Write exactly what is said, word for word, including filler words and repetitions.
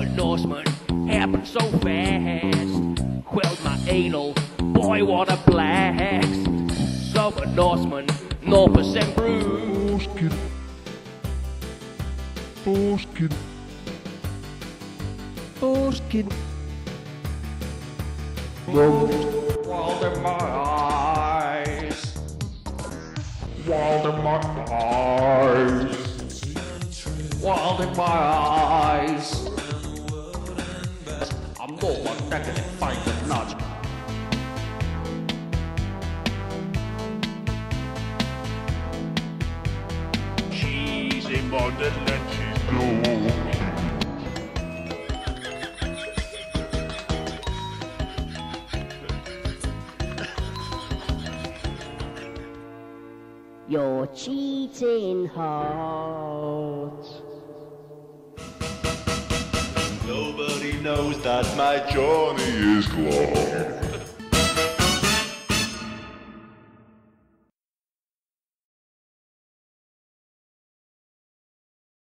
a Norseman, happened so fast. Quelled my anal, boy what a blast. So a Norseman, no percent bruise. Foreskin. Foreskin. Wild in my eyes. Wild in my eyes. Wild in my eyes. I'm more on negative fight than not. She's in London and she's blue. You're cheating heart. Nobody knows that my Johnny is gone.